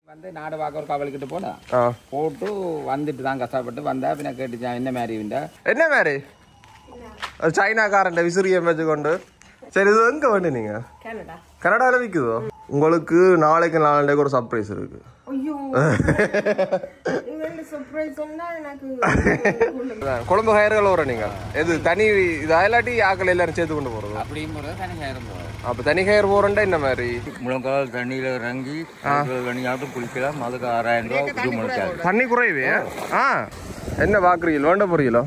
வந்து நாடு பார்க்க ஒரு கவலைக்கிட்டு போனா போட்டு வந்துட்டு தான் கஷ்டப்பட்டு வந்தா பின்ன கேட்டுச்சான் என்ன மாதிரி என்ன மாதிரி சைனாக்காரன் விசிறியை வச்சுக்கொண்டு சரி இது எங்க வேண்டு நீங்க கனடால விக்குதோ உங்களுக்கு நாளைக்கு நாளைக்கு ஒரு சர்ப்ரைஸ் இருக்கு குழம்பு ஹயர்கள் வரும் நீங்க எது தனி இது இல்லாட்டி ஆக்கள் எல்லாரும் சேர்த்து கொண்டு போறது அப்படியும் தனி ஹயரும் போறோம் அப்ப தனி ஹயர் போறேன்டா இந்த மாதிரி முழங்கால் தண்ணியில இறங்கி தண்ணியாட்டும் குளிக்கலாம் அதுக்கு 6000 ரூபாய் தண்ணி குறைவே என்ன பாக்குறீங்களோ வேண்ட போறீங்களோ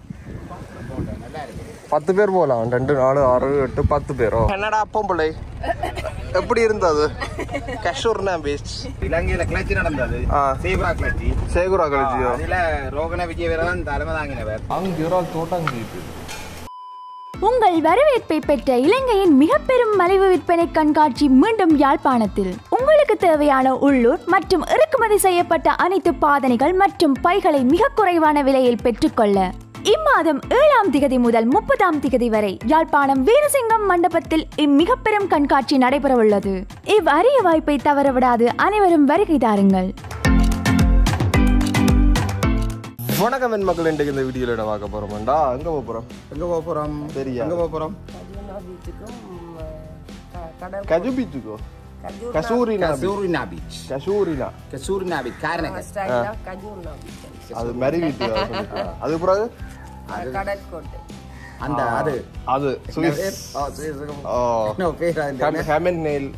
10 பேர் போகலாம் 2 4 6 8 10 பேரோ என்னடா அப்பம் பிள்ளை எப்படி இருந்தது கஷூர்னா பீச் இலங்கையில கிளர்ச்சி நடந்தது சேகுரா கிளர்ச்சியோ அதுல ரோகண விஜயவீரன் தலைமை தாங்கினவர் அங்க ஒரு தோட்டம் உங்கள் வரவேற்பை பெற்ற இலங்கையின் மிக பெரும் மலிவு விற்பனை கண்காட்சி மீண்டும் யாழ்ப்பாணத்தில். உங்களுக்கு தேவையான உள்ளூர் மற்றும் இறக்குமதி செய்யப்பட்ட அனைத்து பாதனைகள் மற்றும் பைகளை மிக குறைவான விலையில் பெற்றுக்கொள்ள இம்மாதம் 7ஆம் திகதி முதல் 30ஆம் திகதி வரை யாழ்ப்பாணம் வீரசிங்கம் மண்டபத்தில் இம்மிக பெரும் கண்காட்சி நடைபெறவுள்ளது. இவ்வரிய வாய்ப்பை தவறவிடாது அனைவரும் வருகை தாருங்கள். வணக்கம் என் மக்கள், இன்றைக்கு இந்த வீடியோல பார்க்க போறோம்டா. எங்க போறோம் சரியா எங்க போறோம் கஜு பீச்சுக்கோ கசூரினா பீச் அது மாதிரி பீச் அது பிறகு கடற்கோட்டை அந்த அது சுவிஸ் ஹேமன் நெயில்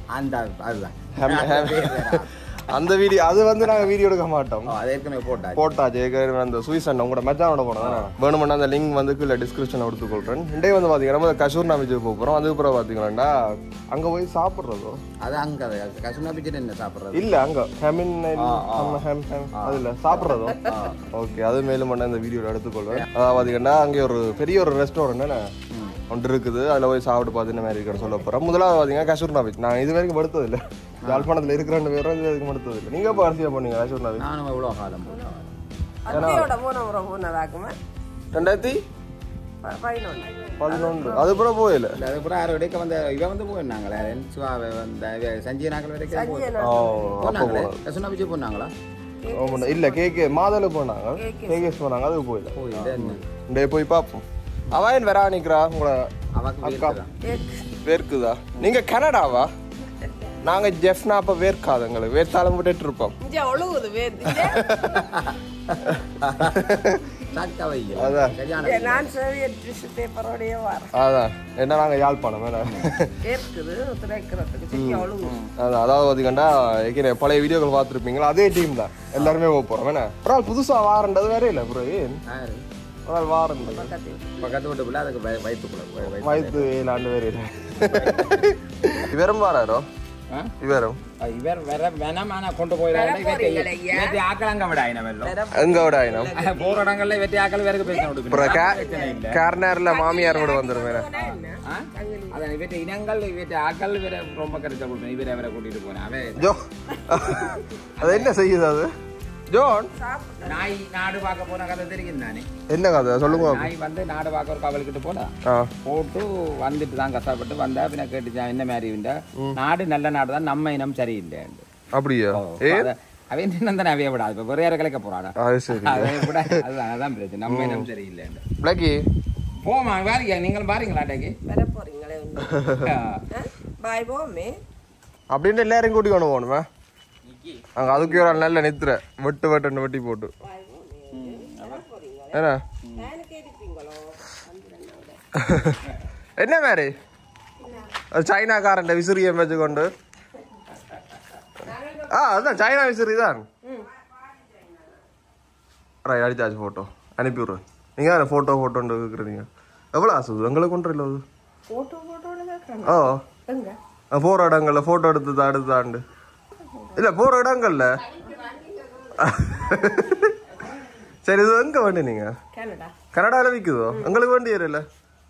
அந்த வீடியோ அது வந்து நாங்க வீடியோ எடுக்க மாட்டோம். போட்டாச்சு ஏற்கனவே அந்த சுவிஸ் அண்ணன் உங்களோட மச்சானோட போனோம். வேணுமென்னா அந்த லிங்க் வந்து கீழே டிஸ்கிரிப்ஷன் கொடுத்துக்கொள்றேன். இன்றைக்கு வந்து பாத்தீங்கன்னா கசூர்னா பீச்சுக்கு போக போறோம். அதுக்கப்புறம் பாத்தீங்கன்னா அங்க போய் சாப்பிடுறதோ அது அங்க கசூர்னா பீச் என்ன சாப்பிடுறது இல்ல அங்க ஹெமின் அதுல சாப்பிடுறதோ ஓகே அது மேலும் பண்ண இந்த வீடியோல எடுத்துக்கொள்வேன். அதாவது பாத்தீங்கன்னா அங்கே ஒரு பெரிய ஒரு ரெஸ்டாரண்ட் ஒன்று இருக்குது. அதில் போய் சாப்பிட்டு பார்த்து மாதிரி இருக்கிற சொல்ல போகிறோம். முதலாவது பார்த்தீங்கன்னா கசூர்னா பீச் நான் இது வரைக்கும் படுத்தது இல்லை. யாழ்ப்பாணத்தில் இருக்கிற 2 பேரும் இது வரைக்கும் படுத்தது இல்லை. நீங்கள் இப்போ அரிசியாக போனீங்க கசூர்னா பீச்? நானும் எவ்வளோ காலம் 2011 அதுக்கப்புறம் போயில அதுக்கப்புறம் 6 வரைக்கும் வந்து இவன் வந்து போயிருந்தாங்களே சஞ்சய் நாங்கள் வரைக்கும் கசூர்னா பீச் போனாங்களா? இல்ல கேகே மாதல போனாங்க, கேகேஸ் போனாங்க. அதுக்கு போயில போய் பார்ப்போம். அவன் வரா நிக்கிறா உங்கள அக்கா வேர்க்குதா? நீங்க கனடாவா? நாங்க ஜெஃப்னா அப்ப வேர்க்காது எங்களுக்கு. வேர்த்தாலும் விட்டுட்டு இருப்போம். அதான் என்ன நாங்க யாழ்ப்பாணம் அதாவது பாத்தீங்கன்னா பழைய வீடியோக்கள் பார்த்துருப்பீங்களா? அதே டீம் தான் எல்லாருமே போறோம். வேணா ஒரு ஆள் புதுசா வாரண்டது வேற இல்ல ப்ரோ. வாரம் வயிற்று 7 ஆண்டு பேர் இவரும் வாராரோ இவரும் இவர் வேற வேணாம் கொண்டு போயிடாங்க போற இடங்கள்ல வெட்டி ஆக்கள் வேற பேச கார்னர்ல மாமியார் கூட வந்துடும். வேற அதான் இவற்ற இனங்கள் இவற்ற ஆக்கள் வேற ரொம்ப கருத்தை கொடுப்பேன். இவரை வேற கூட்டிட்டு போனேன். ஜோ அது என்ன செய்யுது அது ஜோன்? நாய் நாடு பார்க்க போன கதை தெரியும் தானே? என்ன கதை சொல்லுங்க. நாய் வந்து நாடு பார்க்க ஒரு கவலைக்கிட்டு போனா போட்டு வந்துட்டு தான் கஷ்டப்பட்டு வந்தா பின்ன கேட்டுச்சான் என்ன மாதிரி நாடு நல்ல நாடு தான், நம்ம இனம் சரியில்லை. அப்படியா? அவன் என்ன தானே அவைய விடாது. இப்ப வேற யாரை கலைக்க போறாடா? அதான் பிரச்சனை, நம்ம இனம் சரியில்லை. பிளாக்கி போமா பாருங்க, நீங்களும் பாருங்களா டேக்கி வர போறீங்களே பாய் போமே அப்படின்னு எல்லாரையும் கூட்டி கொண்டு போகணுமா? அங்க அதுக்கு ஒரு நல்ல நித்திர வெட்டு வெட்டி போட்டு என்ன மாதிரி சைனாக்காரன் விசிறியை வச்சுக்கொண்டு அதுதான் சைனா விசிறி தான் அடிச்சாச்சு. போட்டோ அனுப்பி விடுறேன். நீங்க தானே போட்டோ இருக்கிறீங்க. எவ்வளோ ஆசை எங்களுக்கு ஒன்றும் இல்லை அது போற இடங்கள்ல போட்டோ எடுத்துதாண்டு இல்ல போற இடங்கள்ல. சரி இது எங்க வேண்டு நீங்க? கனடால விக்குதோ? எங்களுக்கு வேண்டிய இல்ல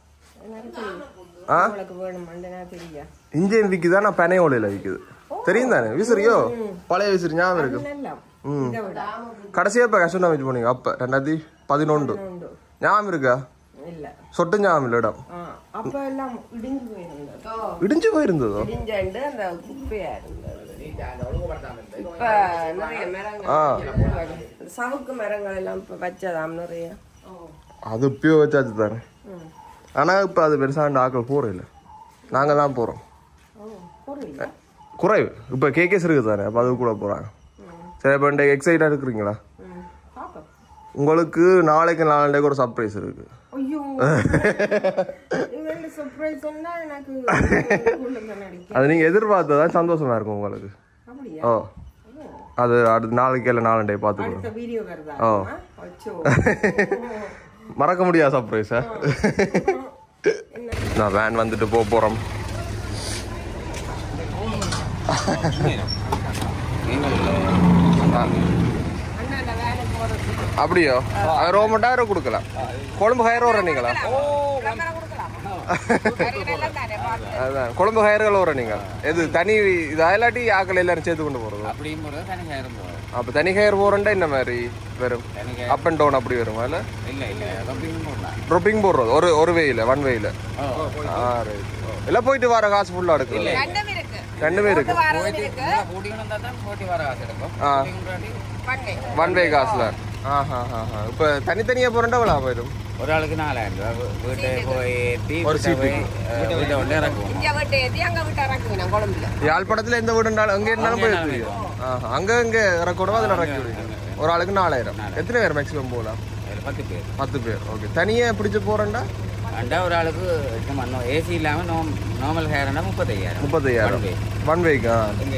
இந்தியன் விக்குதா? நான் பெனையோலையில விக்குது தெரியும் தானே விசிறியோ? பழைய விசிறி ஞாபகம் இருக்கு. கடைசியா இப்ப கஷ்டம் வச்சு போனீங்க அப்ப 2011 ஞாபகம் இருக்கா? சொட்டு ஞாபகம் இல்ல இடம் இடிஞ்சு போயிருந்ததோ? இப்ப நிறைய மரங்கள் சவுக்கு மரங்கள் எல்லாம் இப்ப வச்சதாம் நிறைய. அது இப்பயோ வச்சாச்சு தானே. ஆனா இப்ப அது பெருசாண்ட ஆக்கள் போறோம் இல்லை, நாங்க தான் போறோம். குறைவு இப்ப கேஸ் இருக்குது தானே, அப்ப அது கூட போறாங்க. சரி இப்ப எக்ஸைட்டா இருக்கிறீங்களா? உங்களுக்கு நாளைக்கு நாளைக்கு ஒரு சர்ப்ரைஸ் இருக்கு. அது நீங்க எதிர்பார்த்ததான் சந்தோஷமா இருக்கும் உங்களுக்கு. ஓ அது அடுத்த நாளைக்கு இல்லை நாளண்டே பார்த்துக்கணும். ஓ மறக்க முடியாது சர்ப்ரைஸ். நான் வேன் வந்துட்டு போறோம். அப்படியோ ரோமண்டாயிரம் கொடுக்கலாம். கொழும்பு ஹயர் வரீங்களா? அதான் கொழும்பு ஹயர்கள் வர நீங்க எது தனி இது அயலாட்டி ஆக்கள் எல்லாரும் சேர்த்து கொண்டு போறது. அப்ப தனி ஹயர் போறேன்டா இந்த மாதிரி வரும் அப் அண்ட் டவுன் அப்படி வரும். அதுல ட்ராப்பிங் போடுறது ஒரு வேயில ஒன் வேயில எல்லாம் போயிட்டு வர காசு ஃபுல்லா எடுக்குது. ரெண்டுமே இருக்கு. ஒன் வே காசுல. இப்ப தனித்தனியா போறேன்டா எவ்வளோ போயிடும்? ஒரு ஆளுக்கு 4000 ரூபாய். வீட்டை போய் யாழ்ப்பாணத்துல எந்த வீடு அங்க இருந்தாலும் போய் அங்க இங்க இறக்கூடவா அதுல இறக்கி விடுவீங்க. ஒரு ஆளுக்கு 4000. எத்தனை பேர் மேக்ஸிமம் போகலாம்? 10 பேர். ஓகே. தனியா பிடிச்சு போறேன்டா ஒரு ஆளுக்கு ஏசி இல்லாம நார்மல் ஹேர்னா 35,000 ஒன் வேக்கா?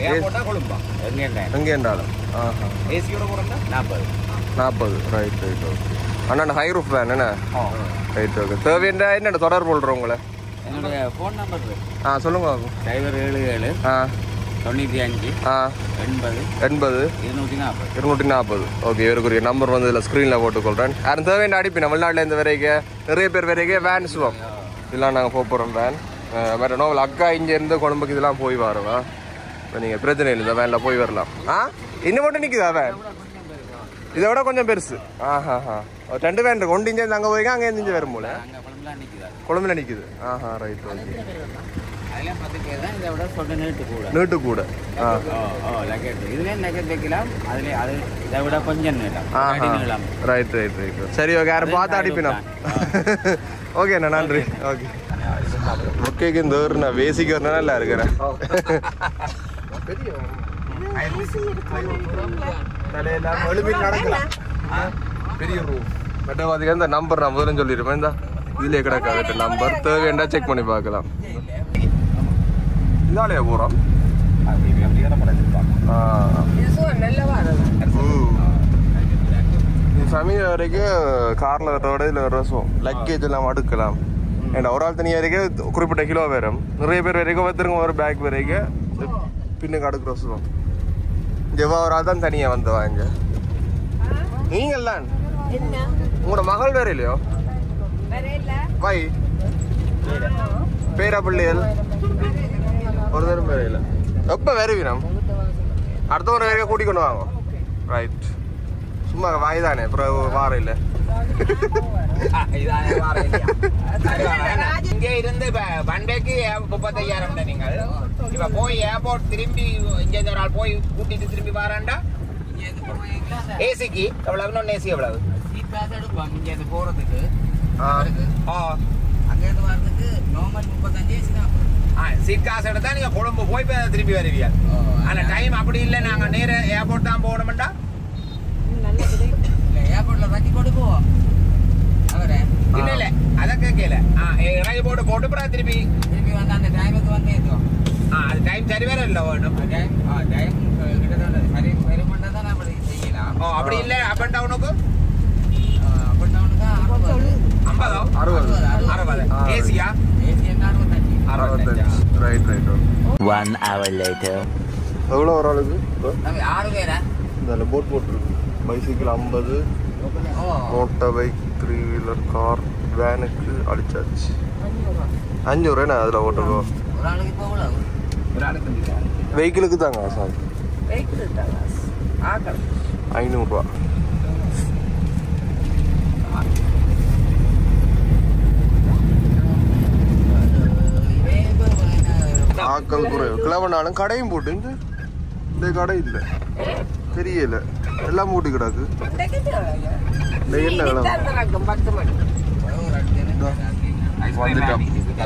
எங்க இருந்தாலும் ஏசியோட போறேன்னா 40. Right right. ஓகே. அண்ணா ஹை ரூஃப் வேன் என்ன? Right okay. தேவையா என்ன தொடர்பு கொள்றோம் உங்களை? என்னுடைய ஃபோன் நம்பர் சொல்லுங்க. டிரைவர் 77 95 80 240. ஓகே. இவருக்குரிய நம்பர் வந்து இதில் ஸ்க்ரீனில் போட்டுக்கொள்கிறேன். யாரும் தேவையான அடிப்பேன். தமிழ்நாட்டில் இந்த வரைக்கும் நிறைய பேர் வரைக்கும் வேன் சுவோம். இதெல்லாம் நாங்கள் போகிறோம் வேன். வேறு நோவல் அக்கா இங்கேருந்து கொழம்புக்கு இதெல்லாம் போய் வரவா? நீங்கள் பிரச்சனை இல்லை, இந்த வேனில் போய் வரலாம். இன்னும் மட்டும் நிற்குதா வேன்? இதை விட கொஞ்சம் பெருசு. ஒரு 2 வேன் இருக்கு. ஒன்று இங்கே அங்கே போய்க்க அங்கே இருந்து வரும் போல கொழம்புல நிற்குது. Right okay. நீட்டு கூட ரைட் ரைட் ரைட். சரி ஓகே. யாரும் பார்த்து அடிப்பினா ஓகேண்ணா. நன்றி. ஓகே ஓகேக்கு இந்த ஊர் நான் வேசிக்கிறேன்னா நல்லா இருக்கிறேன். பெரிய ரூம் மெட்டவாதிக்கு இந்த நம்பர் நான் முதல்ல சொல்லிருப்பேன். இந்த இதுல கிடக்காது நம்பர். தேவையா செக் பண்ணி பார்க்கலாம். இதாலையா போறோம்? சமீப வரைக்கும் கார்ல வர்றோட இதுல ரசம் லக்கேஜ் எல்லாம் அடுக்கலாம். ஏன்னா ஒரு ஆள் தனியா வரைக்கும் குறிப்பிட்ட கிலோ வரும். நிறைய பேர் வரைக்கும் ஒருத்தருங்க ஒரு பேக் வரைக்கும் பின்னுக்கு அடுக்கு ரசம். ஜெவா ஒரு ஆள் தான் தனியா வந்து வாங்க. நீங்கள்லாம் உங்களோட மகள் வேற இல்லையோ? வை பேரா பிள்ளைகள் ஒரு தரம் பேர இல்லை. எப்ப வருவீனம்? அடுத்த ஒரு வரைக்கும் கூட்டி கொண்டு வாங்க. ரைட். சும்மா வாய் தானே அப்புறம் வாரம் இல்லை. இங்க இருந்து பண்பேக்கு 35,000 நீங்கள் இப்ப போய் ஏர்போர்ட் திரும்பி இங்க ஒரு ஆள் போய் கூட்டிட்டு திரும்பி வராண்டா ஏசிக்கு எவ்வளவு? இன்னொன்னு ஏசி எவ்வளவு? இங்க போறதுக்கு அங்க இருந்து வர்றதுக்கு நார்மல் 35 ஏசி தான். சீட் காசு எடுத்தா நீங்க கொழும்பு போய் திரும்பி வருவீங்க. ஆனா டைம் அப்படி இல்லை. நாங்க நேர ஏர்போர்ட் தான் போகணும்டா. ஏர்போர்ட்ல வச்சு கொண்டு போவோம். இல்ல இல்ல அத கேட்கல. இறங்கி போட்டு அப்புறம் திருப்பி வந்து அந்த டைமுக்கு வந்து ஏத்துவோம். அது டைம் சரி வேற இல்லை வேணும். டைம் கிட்டத்தட்ட சரி சரி பண்ணா தான் அப்படி செய்யலாம். அப்படி இல்லை அப் அண்ட் டவுனுக்கு அப் அண்ட் டவுனுக்கு 60 ஏசியா? ஏசி என்ன 65. Right right. 1 hour later. எவ்வளோ ஒரு ஆளுக்கு? 6 பேரா? இந்த போட் போட்டுருக்கு. Bicycle 50, motor bike 3 wheeler car வேனுக்கு அடிச்சாச்சு 500. அதில் ஓட்டுருக்கோம். ஒரு ஆளுக்கு இப்போ எவ்வளவு? ஒரு ஆளுக்கு வெஹிக்கிளுக்கு தாங்க சார் 500 ஆக்கள் குறைவு. கிளவனாலும் கடையும் போட்டு இந்த கடை இல்ல தெரியல எல்லாம் மூட்டி கிடக்கு என்ன வந்துட்டோம்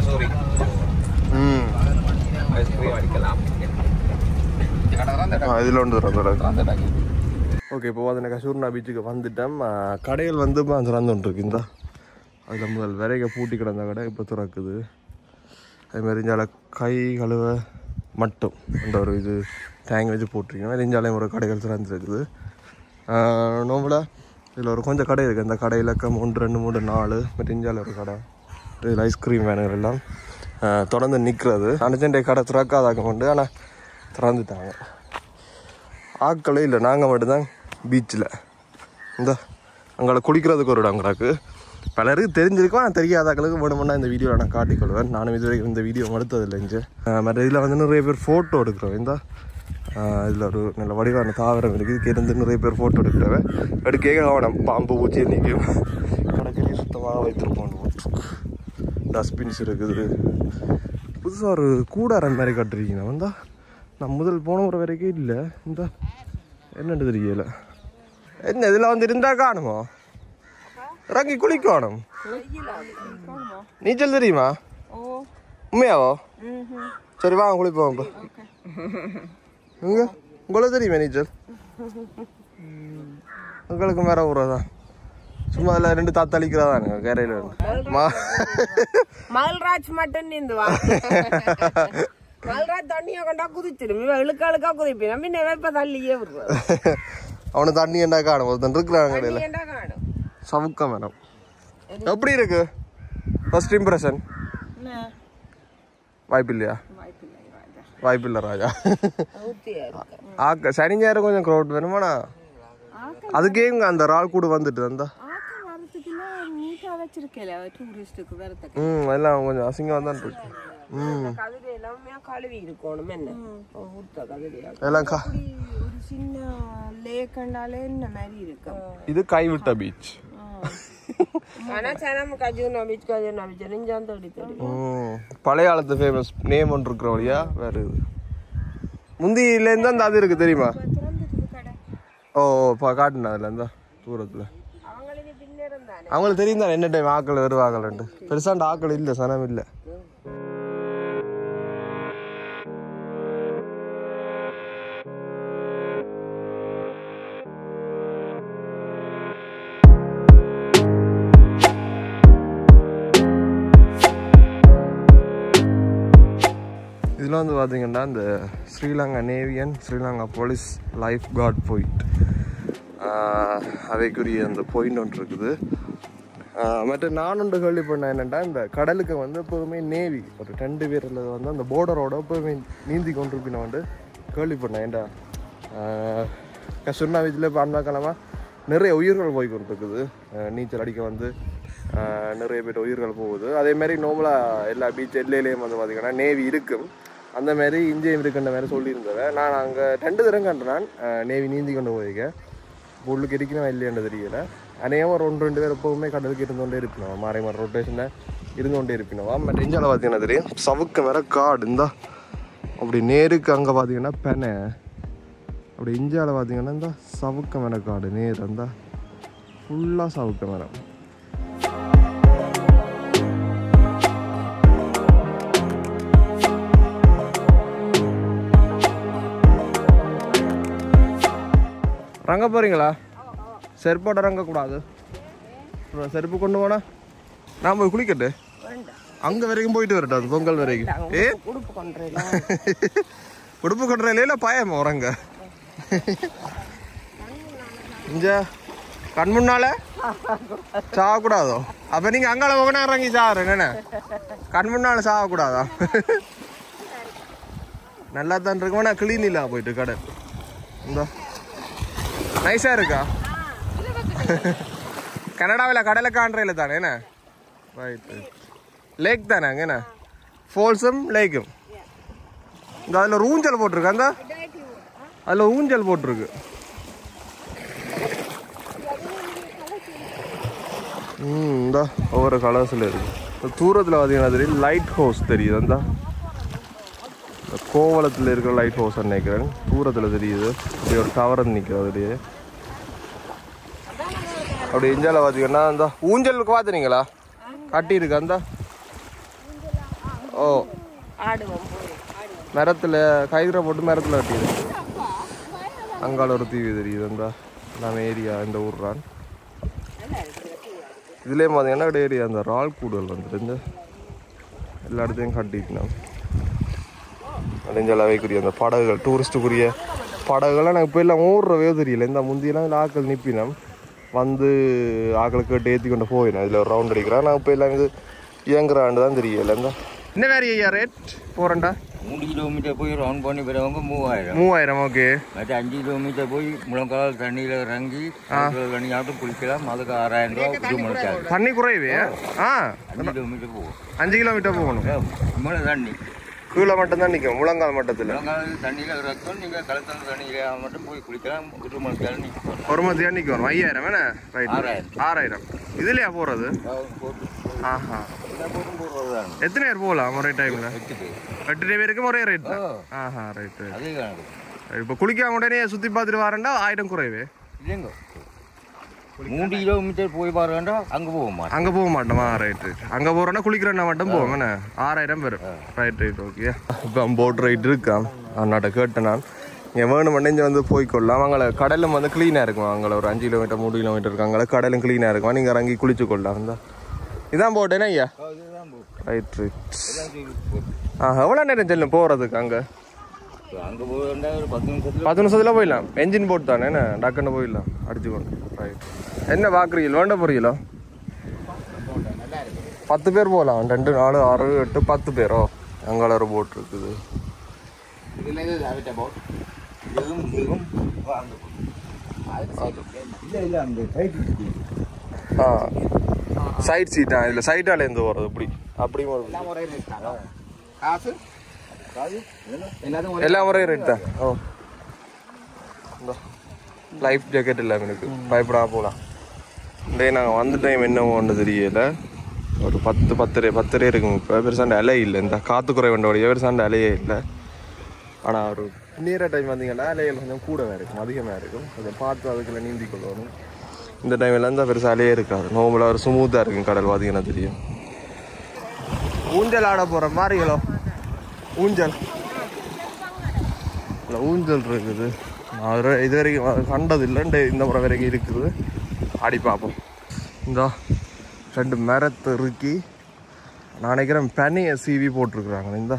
இதுல ஒன்று ஓகே இப்போ வந்து கசூர்னா பீச்சுக்கு வந்துட்டோம் கடைகள் வந்து திறந்துட்டு இருக்கு இந்த அதில் முதல் விரைக பூட்டி கிடந்த கடை இப்போ திறக்குது அதுமாதிரி இஞ்சால கை கழுவ மட்டும் அந்த ஒரு இது டேங்க் வச்சு போட்டிருக்கோம் இஞ்சாலையும் ஒரு கடைகள் திறந்துருக்குது நோம்புல இதில் ஒரு கொஞ்சம் கடை இருக்குது அந்த கடையில் 1 2 3 4 பட் இஞ்சால ஒரு கடை இதில் ஐஸ்கிரீம் வேணுங்கிற எல்லாம் தொடர்ந்து நிற்கிறது அனுச்சண்டை கடை திறக்காதாக்க கொண்டு ஆனால் திறந்துட்டாங்க ஆக்களே இல்லை நாங்கள் மட்டும்தான் பீச்சில் இந்த அங்கே குளிக்கிறதுக்கு ஒரு இடம் கிடக்கு பலருக்கு தெரிஞ்சிருக்கும் ஆனால் தெரியாதாக்களுக்கு வேணுமென்னா இந்த வீடியோவில் நான் காட்டிக்கொள்வேன் நானும் இதுவரைக்கும் இந்த வீடியோ எடுத்ததில்லை இங்கே மற்ற இதில் வந்து நிறைய பேர் ஃபோட்டோ எடுக்கிறோம் இந்த இதில் ஒரு நல்ல வடிவான தாவரம் இருக்குது இதுக்கு இருந்து நிறைய பேர் ஃபோட்டோ எடுக்கிறவ எடுக்க கவனம் பாம்பு பூச்சி நிற்கும் கணக்கிலே சுத்தமாக வைத்திருப்போம் டஸ்ட்பின்ஸ் இருக்குது புதுசாக ஒரு கூடாரம் மாதிரி கட்டுறீங்க வந்தா நான் முதல் போன ஒரு வரைக்கும் இல்லை இந்த என்னென்னு தெரியல என்ன இதில் வந்து இருந்தால் காணுமோ இறங்கி குளிக்கணும் நீச்சல் தெரியுமா உண்மையாவோ சரி வாங்க குளிப்போம் இப்போ இங்க உங்களுக்கு தெரியுமா நீச்சல் உங்களுக்கு மேற ஊறதான் சும்மா அதில் 2 தாத்தளிக்கிறதானுங்க கரையில் மகள்ராஜ் மட்டும் நீந்துவா மகள்ராஜ் தண்ணியை கொண்டா குதிச்சிடும் இழுக்கா குதிப்பினா பின்ன இப்ப தள்ளியே விடுறது அவனு தண்ணி என்ன காணும் ஒருத்தன் இருக்கிறாங்க கடையில் காணும் சவுக்க மேடம் எப்படி இருக்கு ஃபர்ஸ்ட் இம்ப்ரெஷன் வாய்ப்பில்லையா வாய்ப்பில்லை ராஜா சனி ஞாயிறு கொஞ்சம் க்ரௌட் வேணுமாண்ணா அதுக்கே இங்கே அந்த ரால் கூட வந்துட்டு அந்த எல்லாம் கொஞ்சம் அசிங்கம் தான் இருக்கு இது கைவிட்ட பீச் பழைய காலத்து ஃபேமஸ் நேம் ஒன்று இருக்கிற வழியா வேற இது முந்தியில இருந்து அந்த அது இருக்கு தெரியுமா ஓ காட்டுனா அதுல இருந்தா தூரத்துல அவங்களுக்கு தெரியும் தானே என்ன டைம் ஆக்கள் வருவாங்கள்ட்டு பெருசாண்ட ஆக்கள் இல்லை சனம் இல்லை இதில் வந்து பார்த்தீங்கன்னா இந்த Sri Lanka navy and Sri Lanka police lifeguard point அவைக்குரிய அந்த பாயிண்ட் ஒன்று இருக்குது மற்ற நான் ஒன்று கேள்வி பண்ணேன் என்னென்னா இந்த கடலுக்கு வந்து எப்போதுமே நேவி ஒரு 2 பேரில் வந்து அந்த போர்டரோட எப்போதுமே நீந்தி கொண்டிருப்பின வந்து கேள்வி பண்ணேன் ஏன்டா கசுர்னா பீச்சில் இப்போ அந்த காலமாக நிறைய உயிர்கள் போய் கொண்டிருக்குது நீச்சல் அடிக்க வந்து நிறைய பேர் உயிர்கள் போகுது அதேமாதிரி நார்மலாக எல்லா பீச் எல்லையிலையும் வந்து பார்த்திங்கன்னா நேவி இருக்கும் அந்த மாதிரி இந்தியம் இருக்குன்ற மாதிரி சொல்லியிருந்தேன் நான் அங்கே 2 தரம் கண்டேன் நேவி நீந்தி கொண்டு போயிருக்கேன் உள்ளுக்கு இருக்கணும் இல்லையான்னு தெரியல அநேகமாக 1-2 பேர் எப்போவுமே கடலுக்கு இருந்தோண்டே இருப்பினோம் மாறி ரொட்டேஷனில் இருந்தோண்டே இருப்பினோம் மற்ற இந்தியாவில் பார்த்தீங்கன்னா தெரியும் சவுக்கு வேற காடு இந்த அப்படி நேருக்கு அங்கே பார்த்தீங்கன்னா பெனை அப்படி இந்தியாவில் பார்த்தீங்கன்னா இந்த சவுக்க மேலே காடு நேர் அந்த ஃபுல்லாக சவுக்க மரம் ரங்க போகிறீங்களா செருப்போட ரங்கக்கூடாது செருப்பு கொண்டு போனா நான் போய் குளிக்கட்டு அங்கே வரைக்கும் போயிட்டு வரட்டும் அது பொங்கல் வரைக்கும் உடுப்பு கொண்டுறதுல இல்லை பயமா உறங்க இங்க கண் முன்னால சாகக்கூடாதோ அப்போ நீங்கள் அங்கால போகணா இறங்கி சாகுறேங்க என்ன கண் முன்னால சாகக்கூடாதா நல்லா தான் இருக்குமா கிளீன் இல்லை போயிட்டு கடை இந்த நைஸா இருக்கா கனடாவில் கடலை காண்றையில் தானே என்ன ரைட் லேக் தானே அங்கே என்ன ஃபால்ஸும் லேக்கும் இந்த அதில் ஒரு ஊஞ்சல் போட்டிருக்கு அந்த அதில் ஊஞ்சல் போட்டிருக்கு இந்த ஒவ்வொரு கலர்ஸில் இருக்கு தூரத்தில் பார்த்தீங்கன்னா தெரியும் லைட் ஹவுஸ் தெரியுது அந்த கோவளத்தில் இருக்கிற லைட் ஹவுஸ் நினைக்கிறேன். தூரத்தில் தெரியுது. அப்படியே ஒரு டவர் நிற்கிறது அப்படியே. அப்படி இஞ்சால பார்த்தீங்கன்னா அந்த ஊஞ்சலுக்கு பார்த்துனீங்களா கட்டியிருக்கு அந்த ஓ மரத்தில் கயிறை போட்டு மரத்தில் கட்டியிருக்கு. அங்கால ஒரு தீவு தெரியுது. அந்த நம்ம ஏரியா இந்த ஊர் தான். இதுலேயே பார்த்தீங்கன்னா ஏரியா அந்த ரால் கூடுதல் வந்துட்டு எல்லா இடத்தையும் கட்டிக்கணும். அடைஞ்சளவைக்குரிய அந்த படகுகள் டூரிஸ்ட்டுக்குரிய படகுகள்லாம் நாங்கள் இப்போ எல்லாம் ஓடுறவே தெரியல. இந்த முந்தியெல்லாம் இதில் ஆக்கள் நிற்பினோம் வந்து ஆக்களை கேட்டு ஏற்றி கொண்டு போயிடும். இதில் ஒரு ரவுண்ட் அடிக்கிறோம். நாங்கள் இப்போ எல்லாம் இது இயங்குறாண்டு தான் தெரியல. இந்த என்ன வேறு ஐயா ரேட் போகிறேன்டா? 3 கிலோமீட்டர் போய் ரவுண்ட் பண்ணி வரவங்க 3000. 3000 ஓகே. மற்ற 5 கிலோமீட்டர் போய் முழங்கால் தண்ணியில் இறங்கி தண்ணியாட்டும் குளிக்கலாம். அதுக்கு 6000 ரூபா குடும்பம். தண்ணி குறைவே? 5 கிலோமீட்டர் போகும். 5 கிலோமீட்டர் போகணும். மேலே தண்ணி கீழே மட்டும் தான் நிற்கும் முழங்கால் மட்டத்தில். முழங்கால் தண்ணியில் இறக்கும். நீங்கள் கலத்தான தண்ணியில் மட்டும் போய் குளிக்கலாம். ஒரு மணி நேரம் நிற்கும். ஒரு மணி நேரம் நிற்கும். 5000 வேணா? ரைட் 6000. இதுலையா போகிறது? ஆஹா. எத்தனை பேர் போகலாம் ஒரே டைமில்? 8 பேருக்கு ஒரே ரேட் தான். ஆஹா ரைட் ரைட். அதே கணக்கு. இப்போ குளிக்காம உடனே சுற்றி பார்த்துட்டு வரேன்டா 1000 குறைவே இல்லைங்க. 3 கிலோமீட்டர் போய் பாருங்கண்டா அங்கே போக மாட்டோம். அங்கே போக மாட்டோமா? Right right. அங்கே போகிறோன்னா குளிக்கிறேன்னா மட்டும் போவோங்கண்ணே. 6000 பேர். Right right okay. இப்போ போட் ரைட் இருக்கான். அண்ணாட்ட கேட்டேன் நான். இங்கே வேணும் இங்கே வந்து போய்க்கொள்ளலாம். அங்கே கடலும் வந்து க்ளீனாக இருக்கும். அங்கே ஒரு 5 கிலோமீட்டர் 3 கிலோமீட்டர் இருக்கு. அங்கே கடலும் க்ளீனாக இருக்கும். நீங்கள் இறங்கி குளிச்சு கொள்ளலாம். இந்த இதான் போட்டேன்னா ஐயா? Right right. எவ்வளோ நேரம் செல்லும் போகிறதுக்கு? அங்கே அங்கே போகிறதா ஒரு 10 நிமிஷத்தில் 10 நிமிஷத்தில் போயிடலாம். என்ஜின் போட் தானே என்ன டக்குன்னு போயிடலாம் அடிச்சுக்கொண்டு. ரைட். என்ன பார்க்குறீங்களோ வேண்ட போறீங்களோ? 10 பேர் போகலாம். 2 4 6 8 10 பேரோ. அங்கால ஒரு போட் இருக்குது. சைட் சீட்டா? இதில் சைட்டால இருந்து போகிறது இப்படி அப்படியும் காசு எல்லாம் ஒரே ரேட் தான். ஓ லைஃப் ஜாக்கெட் இல்லை எனக்கு. பயப்படாம போகலாம். டே நாங்கள் வந்த டைம் என்ன ஒன்று தெரியல. ஒரு 10 இருக்குங்க. இப்போ பெருசாண்ட அலை இல்லை. இந்த காற்று குறை வேண்டோடைய பெருசாண்ட அலையே இல்லை. ஆனால் ஒரு நீர டைம் வந்தீங்கன்னா அலைகள் கொஞ்சம் கூடவே இருக்கும், அதிகமாக இருக்கும். அதை பார்த்து அதுக்குள்ள நீந்தி கொள்ளணும். இந்த டைமில் இருந்தால் பெருசாக அலையே இருக்காது. நோம்பலாக ஒரு ஸ்மூத்தாக இருக்கும் கடல். பார்த்தீங்கன்னா தெரியும். ஊஞ்சல் ஆட போகிற மாதிரிகளோ ஊஞ்சல் இல்லை ஊஞ்சல் இருக்குது. நான் இது வரைக்கும் கண்டது இல்லைண்டு இந்த முறை வரைக்கும் இருக்குது. ஆடி பார்ப்போம். இந்த 2 மரத்தை இறுக்கி நான் நினைக்கிறேன் பனியை சீவி போட்டிருக்குறாங்க. இந்த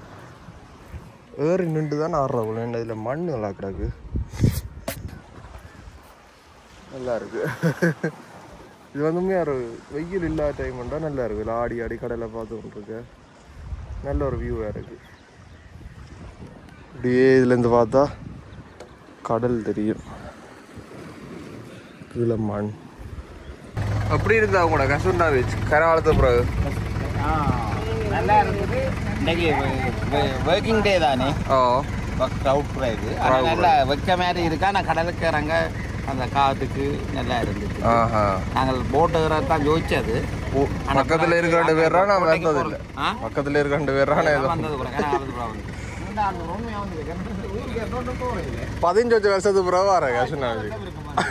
ஏறி நின்று தான் ஆடுறாங்க. இதில் மண் நல்லா கிடக்கு. நல்லா இருக்கு. இது வந்து ஒரு வெயில் இல்லாத டைம் வந்தால் நல்லா இருக்குது. இல்லை ஆடி ஆடி கடலை பார்த்து கொண்டிருக்கு. நல்ல ஒரு வியூவாக இருக்குது. அப்படியே இதுலேருந்து பார்த்தா கடல் தெரியும். கீழே மண் அப்படி இருந்தா கூட கசுண்டா பீச் கரவாளத்து பிறகு நல்லா இருக்குது. இன்னைக்கு ஒர்க்கிங் டே தானே. க்ரௌட் இது நல்லா வைக்க மாதிரி இருக்கா. நான் கடலுக்கு இறங்க அந்த காத்துக்கு நல்லா இருந்துச்சு. நாங்கள் போட்டு தான் ஜோதிச்சது. பக்கத்தில் இருக்க 2 பேரா நான் வந்தது இல்லை. பக்கத்தில் இருக்க 2 பேரா வந்தது கூட 15 வருஷத்துக்கு பிறகு வரேன் கசுண்டா பீச்.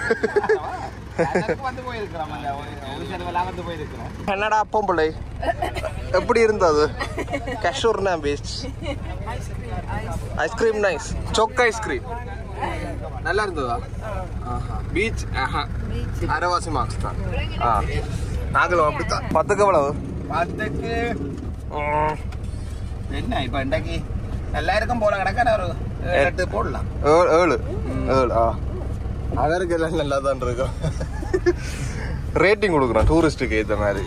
என்னடா அப்பம் பிள்ளை எப்படி இருந்தது கஷூர்னா பீச்? Ice cream nice. சொக்க ஐஸ்கிரீம் நல்லா இருந்ததா? பீச் அரைவாசி மார்க்ஸ் தான். நாங்களும் அப்படித்தான். 10க்கு எவ்வளவு? 10க்கு என்ன இப்போ இன்றைக்கு எல்லாருக்கும் போல கிடக்க ஒரு 8 போடலாம். 7 அதற்கு எல்லாம் நல்லா தான் இருக்கும். ரேட்டிங் கொடுக்குறோம் டூரிஸ்ட்டுக்கு ஏற்ற மாதிரி.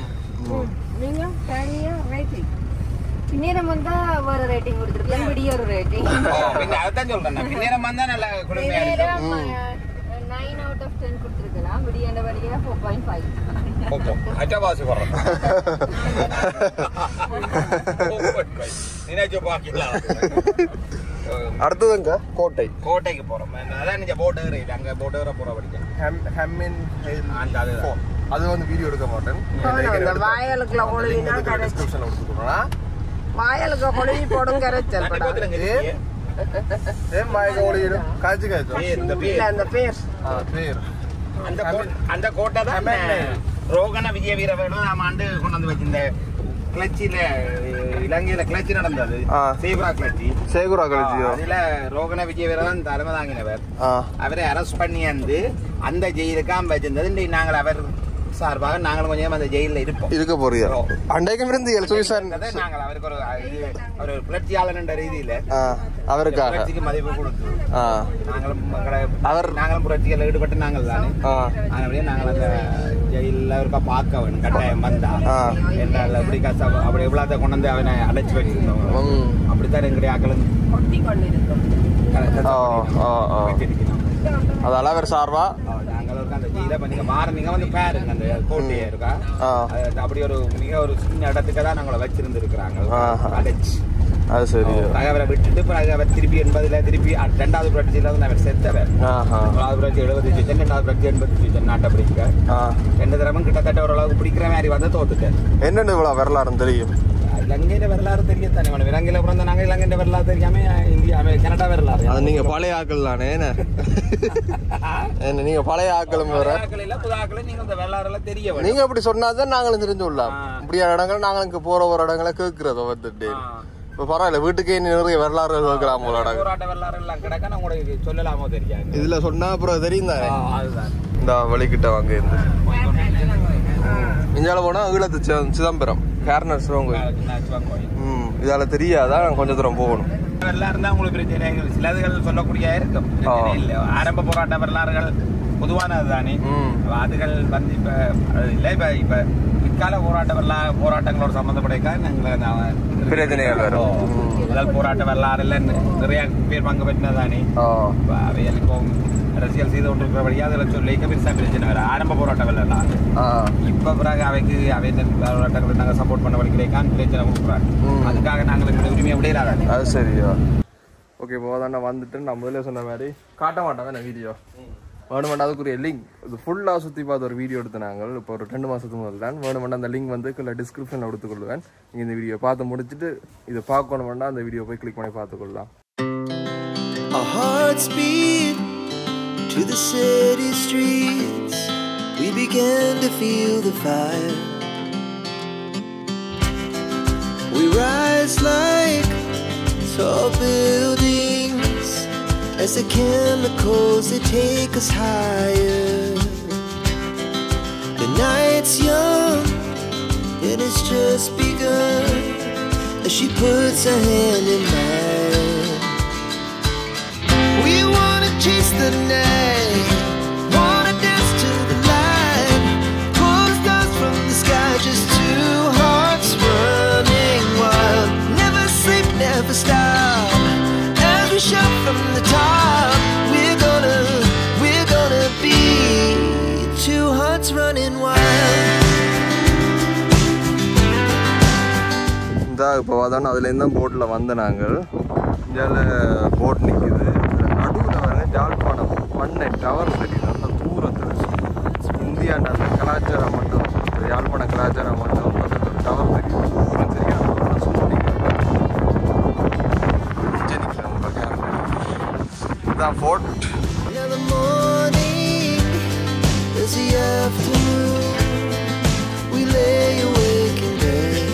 பின்னேரம் வந்தா வேற ரேட்டிங் கொடுத்துருக்கலாம். விடிய ஒரு ரேட்டிங். அதான் சொல்றேன். பின்னேரம் வந்தா நல்லா குளிமையா இருக்கும். 9 out of 10 கொடுத்துருக்கலாம். விடியாண்ட வழியா 4.5. அச்சவாசி வர்றோம். நினைச்சு பாக்கலாம். அடுத்ததுங்க கோட்டைக்கு போறோம். அதான் நீங்க போட் ஏறிட்டு அங்க போட் ஏற போற படிக்க அது வந்து வீடியோ எடுக்க மாட்டேன். வாயலுக்குள்ள ஓடுவீனா டிஸ்கிரிப்ஷன்ல கொடுத்துக்கிறோம். வாயலுக்கு கொழுவி போடும் கரைச்சல் அந்த பேர் அந்த கோட்டை தான் ரோகண விஜய வீரர்களும் நாம ஆண்டு கொண்டு வந்து வச்சிருந்த கிளச்சில இலங்கையில கிளச்சி நடந்தது சேகுரா கிளச்சி அதுல ரோகண விஜய வீரன் தலைமை தாங்கினவர் அவரை அரெஸ்ட் பண்ணி வந்து அந்த ஜெயிலுக்காம வச்சிருந்தது நாங்கள் அவர் சார்பாக நாங்களும் கொஞ்சம் அந்த ஜெயில இருக்க போறீங்க அண்டைக்கும் இருந்து நாங்கள் அவருக்கு ஒரு புரட்சியாளர் என்ற ரீதியில அவருக்காக மதிப்பு கொடுத்து நாங்களும் புரட்சிகள் ஈடுபட்டு நாங்கள் தானே நாங்கள் அந்த ஜெயில அவருக்கா பார்க்க வேணும் கட்டாயம் வந்தா என்றால் அப்படி அப்படி எவ்வளவு கொண்டு வந்து அவனை அடைச்சு வச்சிருந்தோம் அப்படித்தான் எங்களுடைய ஆக்களும் அதால அவர் சார்பா அந்த ஜெயில நீங்க மாறினீங்க வந்து பாருங்க அந்த கோட்டையா இருக்கா அப்படி ஒரு மிக ஒரு சின்ன இடத்துக்கு தான் நாங்களை வச்சிருந்துருக்காங்க அடைச்சு அது சரி அவரை விட்டுட்டு அவர் திருப்பி 80ல திருப்பி 2வது புரட்சியில வந்து அவர் செத்தவர் 1வது புரட்சி 75 2வது புரட்சி 85 நாட்டை பிடிக்க 2 தடவை கிட்டத்தட்ட ஓரளவுக்கு பிடிக்கிற மாதிரி வந்து தோத்துட்டேன் என்னென்ன இவ்வளவு வரலாறு தெரியும் இலங்கையில வரலாறு தெரியத்தானே இலங்கையில பிறந்த நாங்க இலங்கையில வரலாறு தெரியாம இந்தியா கனடா வரலாறு அது நீங்க பழைய ஆக்கள் தானே நீங்க பழைய ஆக்களும் வேற இல்ல புது ஆக்கள் நீங்க இந்த வரலாறு எல்லாம் தெரிய நீங்க அப்படி சொன்னாதான் நாங்களும் தெரிஞ்சு விடலாம் இப்படியான இடங்கள் நாங்களுக்கு போற ஒரு இடங்களை கேட்கறது வந்துட்டு இப்ப பரவாயில்ல வீட்டுக்கே நிறைய வரலாறு கேட்கலாம் போராட்ட வரலாறு எல்லாம் கிடக்க நான் உங்களுக்கு சொல்லலாமோ தெரியாது இதுல சொன்னா அப்புறம் தெரியும் தானே இந்த வழிகிட்ட வாங்க இருந்து இஞ்சால போனா ஈழத்து சிதம்பரம் கேர்னர் சிவங்கோயில் இதால தெரியாதா நாங்க கொஞ்சம் தூரம் போகணும் வரலாறு தான் உங்களுக்கு பிரச்சனை சிலதுகள் சொல்லக்கூடிய இருக்கும் ஆரம்ப போராட்ட வரலாறுகள் பொதுவானது தானே அதுகள் வந்து இப்ப இல்ல இப்ப பிற்கால போராட்டங்களோட சம்பந்தப்படைக்கா நாங்கள் பிரச்சனைகள் வரும் முதல் போராட்ட வரலாறுல நிறைய பேர் பங்கு பெற்றதானே அவைகளுக்கும் அரசியல் செய்து கொண்டிருக்கிற வழியா அதில் சொல்லி பெருசா பிரச்சனை வேற ஆரம்ப போராட்ட வரலாறு இப்ப பிறகு அவைக்கு அவை போராட்டங்களை நாங்கள் சப்போர்ட் பண்ண வழிக்கிறேன் பிரச்சனை கொடுக்குறாங்க அதுக்காக நாங்கள் உரிமையை விடையிலாதானே அது சரியா ஓகே போதாண்ணா வந்துட்டு நான் முதல்ல சொன்ன மாதிரி காட்ட மாட்டேன் நான் வீடியோ வேணுமெண்டா அதுக்குரிய லிங்க் இது ஃபுல்லாக சுற்றி பார்த்து ஒரு வீடியோ எடுத்து நாங்கள் இப்போ ஒரு 2 மாதத்துக்கு முதல் தான் வேணுமெண்டா அந்த லிங்க் வந்து கீழே டிஸ்கிரிப்ஷனில் எடுத்துக்கொள்வேன் நீங்கள் இந்த வீடியோ பார்த்து முடிச்சுட்டு இதை பார்க்கணுமெண்டா அந்த வீடியோ போய் கிளிக் பண்ணி பார்த்துக்கொள்ளலாம். Our hearts beat to the city streets. We began to feel the fire. We rise like tall buildings as the chemicals they take us higher. The night's young and it's just begun as she puts her hand in mine. We wanna chase the night, wanna dance to the light, pull stars from the sky, just two hearts running wild. Never sleep, never stop, as we shout from the top. We're gonna be two hearts running wild. இந்த இப்போ அதான் அதுலேருந்து தான் போட்டில் வந்த நாங்கள் இந்தியாவில் boat நிற்கிது நடுவில் வந்து ஜாழ்ப்பாணம் பண்ணை டவர் தெரியுது அந்த தூரத்தில் இந்தியாண்ட அந்த கலாச்சார மண்டபம் யாழ்ப்பாண கலாச்சார மண்டபம் பக்கத்தில் டவர் தெரியுது தூரம் தெரியும் இதுதான் boat. As the afternoon, we lay awake in bed.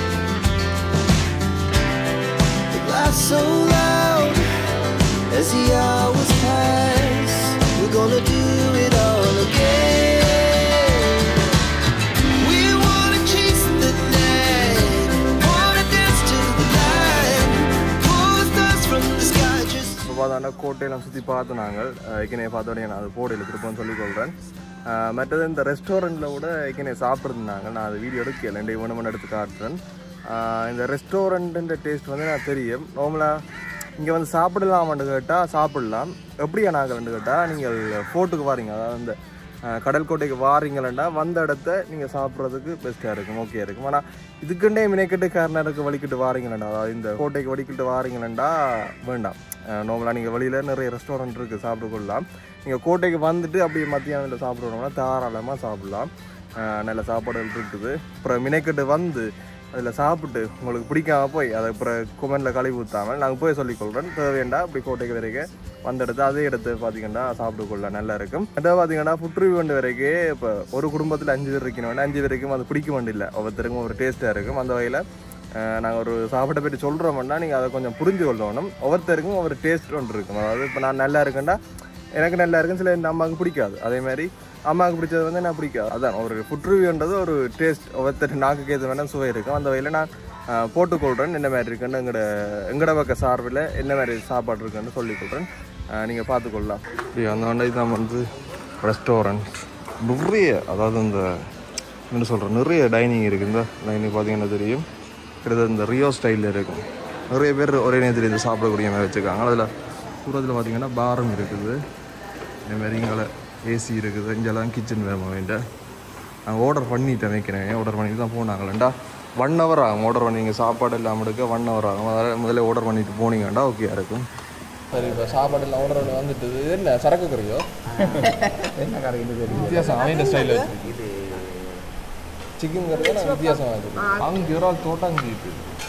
The laughs so loud as the hours pass. We're gonna do it all again. We wanna chase the night, wanna dance to the light, pull stars from the sky. Just இப்போ பார்த்தா கோட்டையெல்லாம் சுற்றி பார்த்து நாங்கள் ஏற்கனவே பார்த்தோடனே நான் அது போடையில் திருப்போன்னு சொல்லிக்கொள்கிறேன். மற்றது இந்த ரெஸ்டாரண்ட்டில் கூட ஏற்கனவே சாப்பிட்ருந்தாங்க. நான் அது வீடியோ எடுக்கல, 2 மணி எடுத்து காட்டுறேன். இந்த ரெஸ்டாரண்ட்டுன்ற டேஸ்ட் வந்து நான் தெரியும். நார்மலாக இங்கே வந்து சாப்பிடலாமான்னு கேட்டால் சாப்பிடலாம். எப்படியா நாங்கள்னு கேட்டால் நீங்கள் ஃபோர்ட்டுக்கு வாரீங்க, அதாவது இந்த கடல் கோட்டைக்கு வாரீங்களா வந்த இடத்த நீங்கள் சாப்பிட்றதுக்கு பெஸ்ட்டாக இருக்கும், ஓகே இருக்கும். ஆனால் இதுக்குண்டே மினைக்கிட்டு கர்நாடக வலிக்கிட்டு வாரீங்களா, அதாவது இந்த கோட்டைக்கு வலிக்கிட்டு வாரீங்களா வேண்டாம். நார்மலாக நீங்கள் வெளியில் நிறைய ரெஸ்டாரண்ட் இருக்குது சாப்பிட்டுக்கொள்ளலாம். நீங்கள் கோட்டைக்கு வந்துட்டு அப்படியே மத்தியானத்தில் சாப்பிட்றோம்னா தாராளமாக சாப்பிட்லாம். நல்ல சாப்பாடுகள் இருக்குது. அப்புறம் மினைக்கட்டு வந்து அதில் சாப்பிட்டு உங்களுக்கு பிடிக்காம போய் அதை அப்புறம் கொமெண்டில் கழுவி ஊற்றாமல் நாங்கள் போய் சொல்லிக்கொள்கிறோம். தேவையண்டா இப்படி கோட்டைக்கு வரைக்கும் வந்தெடுத்து அதே எடுத்து பார்த்தீங்கன்னா சாப்பிட்டுக்கொள்ள நல்லா இருக்கும். அதாவது பார்த்தீங்கன்னா ஃபுட் ரிவ்யூ வந்து வரைக்கும் இப்போ ஒரு குடும்பத்தில் 5 பேர் இருக்கணும், 5 பேருக்கும் அது பிடிக்க வேண்டியில்லை, ஒவ்வொருத்தருக்கும் ஒரு டேஸ்ட்டாக இருக்கும். அந்த வகையில் நாங்கள் ஒரு சாப்பாட்டை பற்றி சொல்கிறோம்னா நீங்கள் அதை கொஞ்சம் புரிஞ்சு கொள்ளணும். ஒவ்வொருத்தருக்கும் ஒரு டேஸ்ட் ஒன்று இருக்கும். அதாவது இப்போ நான் நல்லா இருக்குன்னா எனக்கு நல்லா இருக்கும், சில என் அம்மாவுக்கு பிடிக்காது. அதேமாதிரி அம்மாவுக்கு பிடிச்சது வந்து நான் பிடிக்காது. அதான் ஒரு ஃபுட் ரிவ்யூன்றது ஒரு டேஸ்ட், ஒவ்வொருத்தர் நாக்குக்கு ஏற்ற வேணால் சுவை இருக்கும். அந்த வகையில் நான் போட்டுக்கொள்கிறேன் என்ன மாதிரி இருக்குன்னு எங்கட பக்க சார்பில் என்ன மாதிரி சாப்பாடு இருக்குன்னு சொல்லிக்கொள்கிறேன். நீங்கள் பார்த்துக்கொள்ளலாம். இப்படி அந்த வண்டி தான் வந்து ரெஸ்டாரண்ட் நிறைய, அதாவது இந்த என்ன சொல்கிறேன், நிறைய டைனிங் இருக்குது. இந்த டைனிங் பார்த்தீங்கன்னா தெரியும், கிட்டத்தட்ட இந்த ரியோ ஸ்டைலில் இருக்கும். நிறைய பேர் ஒரே நேரத்தில் இது சாப்பிடக்கூடிய மாதிரி வச்சுருக்காங்க. அதில் தூரத்தில் பார்த்தீங்கன்னா பாரம் இருக்குது, இதேமாதிரி இங்கே ஏசி இருக்குது. இங்கெல்லாம் கிச்சன் வேணும் வேண்டாம். நாங்கள் ஆர்டர் பண்ணிவிட்டேன் வைக்கிறேன், ஆர்டர் பண்ணிட்டு தான் போனாங்களேண்டா 1 hour ஆகும். ஆர்டர் பண்ணி நீங்கள் சாப்பாடு இல்லாமல் எடுக்க 1 hour ஆகும். அதாவது முதல்ல ஆர்டர் பண்ணிட்டு போனீங்கண்டா ஓகே இருக்கும். சரி, இப்போ சாப்பாடு எல்லாம் ஆர்டர் வந்துட்டு என்ன சரக்கு கறியோ என்ன கறி வித்தியாசம் அவன் ஸ்டைலில் வச்சுருக்கு. சிக்கன் கறி தான் வித்தியாசம் ஆகுது. அங்கே ஒரு ஆள் தோட்டாங்கிட்டு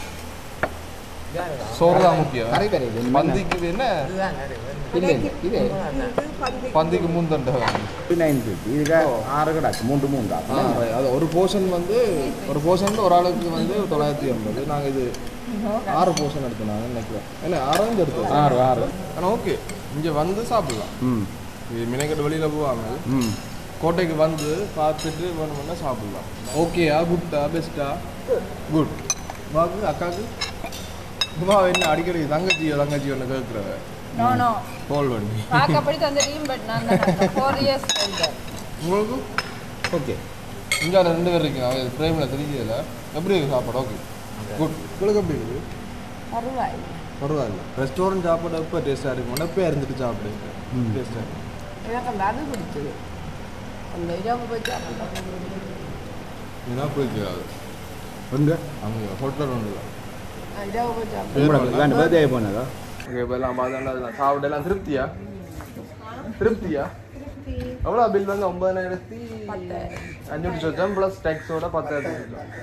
சோறு தான் முக்கியம். கறி கறி பந்திக்கு என்ன இது பந்திக்கு 3 தண்டை 950 இதுக்கு 6 கிடாச்சு 3 அது ஒரு போர்ஷன் வந்து ஒரு ஆளுக்கு வந்து 950. நாங்கள் இது 6 போர்ஷன் எடுத்தோம். நாங்கள் நினைக்கிறேன் என்ன 6 எடுத்தோம். 6 ஆனால் ஓகே, இங்கே வந்து சாப்பிடலாம். இது மினக்கட்டு வெளியில் போவாங்க, கோட்டைக்கு வந்து பார்த்துட்டு வேணும்னா சாப்பிடலாம். ஓகேயா, குட்டா, பெஸ்ட்டா? குட். வாக்கு அக்காவுக்கு வா, என்ன அடிக்கடி தங்கச்சி ஒன்று கேட்குறவ கோல் பண்ணி உங்களுக்கு ஓகே. இங்கே 2 பேர் இருக்கீங்க, அவங்க ஃப்ரேமில் தெரியல. எப்படி இருக்குது சாப்பாடு? Okay good. உங்களுக்கு எப்படி இருக்குது? பரவாயில்ல. ரெஸ்டாரண்ட் சாப்பாடு எப்போ டேஸ்ட்டாக இருக்கும், எப்போ இருந்துட்டு சாப்பிடுங்க டேஸ்ட்டாக இருக்கும். ஏன்னா போய்க்காது அங்கே ஹோட்டல் ஒன்று இல்லை. போனதா ஓகே, இப்போ எல்லாம் பார்த்தோம்னா சாப்பிட்டு எல்லாம் திருப்தியா எவ்வளோ பில் வந்து 9,500 சொச்சம் ப்ளஸ் டேக்ஸோட 10,000.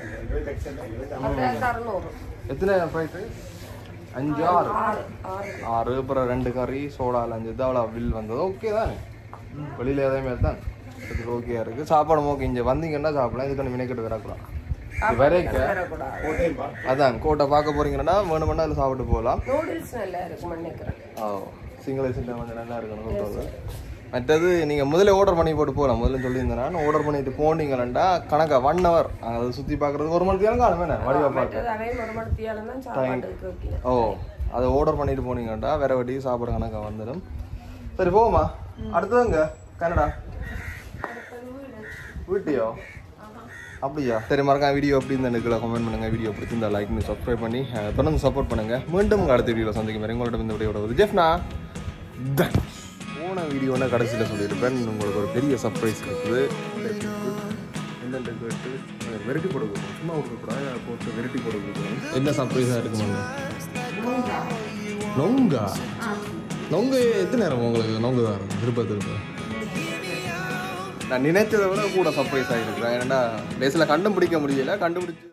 எத்தனை ப்ரைஸு? 5 6 அப்புறம் 2 கறி சோடா 5 தான் அவ்வளோ பில் வந்தது. ஓகே தானே, வெளியில் எதையுமே தான் இதுக்கு ஓகேயா இருக்குது. சாப்பாடு ஓகே, இங்கே வந்தீங்கன்னா சாப்பிடலாம். இதுக்கு மினக்கெட்டு வரக்கூடாது. வரைக்க அதான் கோட்டை பார்க்க போறீங்கன்னா வேணுமென்னா அதில் சாப்பிட்டு போகலாம். சிங்கிள் சின்ன கொஞ்சம் நல்லா இருக்கணும். மற்றது நீங்கள் முதல்ல ஆர்டர் பண்ணி போட்டு போகலாம். முதல்ல சொல்லியிருந்தேன், ஆர்டர் பண்ணிட்டு போனீங்கன்னா கணக்கா 1 hour அதை சுற்றி பார்க்குறதுக்கு 1 மணி நேரம் காணும். வேணா வடிவா பார்க்க அதை ஆர்டர் பண்ணிட்டு போனீங்கன்னா வேற வட்டி சாப்பாடு கணக்காக வந்துடும். சரி போமா, அடுத்ததுங்க கனடா வீட்டையோ அப்படியா? சரி, மறக்காம வீடியோ எப்படி இருந்தா கமெண்ட் பண்ணுங்க. வீடியோ பிடிச்சிருந்தா லைக் பண்ணி சப்ஸ்கிரைப் பண்ணி தொடர்ந்து சப்போர்ட் பண்ணுங்க. மீண்டும் அடுத்த வீடியோவில் சந்திக்கும் வரை உங்களோட இந்த வீடியோட ஜெஃப்னா போன வீடியோன்னு கடைசியில் சொல்லியிருப்பேன். உங்களுக்கு ஒரு பெரிய சர்ப்ரைஸ் இருக்குது. என்னென்று கேட்டு வெரைட்டி போட கொடுக்கணும், சும்மா விட்டுக்கூடாது, போட்டு வெரைட்டி போட கொடுக்கணும். என்ன சர்ப்ரைஸாக இருக்குமாங்க? நொங்கு எத்தனை நேரம் உங்களுக்கு நொங்கு தான் இருக்கும் திருப்ப நான் நினைச்சதை விட கூட சர்ப்ரைஸ் ஆகிருக்கிறேன். ஏன்னா பேஸில் கண்டுபிடிக்க முடியல, கண்டுபிடிச்சி